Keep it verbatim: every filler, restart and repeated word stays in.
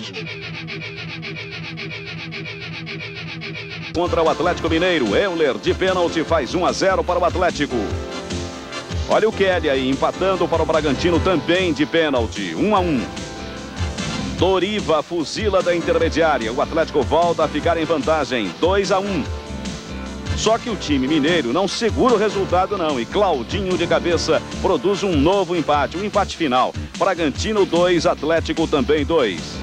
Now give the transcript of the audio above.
Contra o Atlético Mineiro, Euler de pênalti faz um a zero para o Atlético. Olha o Kelly aí, empatando para o Bragantino também de pênalti, um a um. Doriva fuzila da intermediária, o Atlético volta a ficar em vantagem, dois a um. Só que o time mineiro não segura o resultado não, e Claudinho de cabeça produz um novo empate, um empate final. Bragantino dois, Atlético também dois.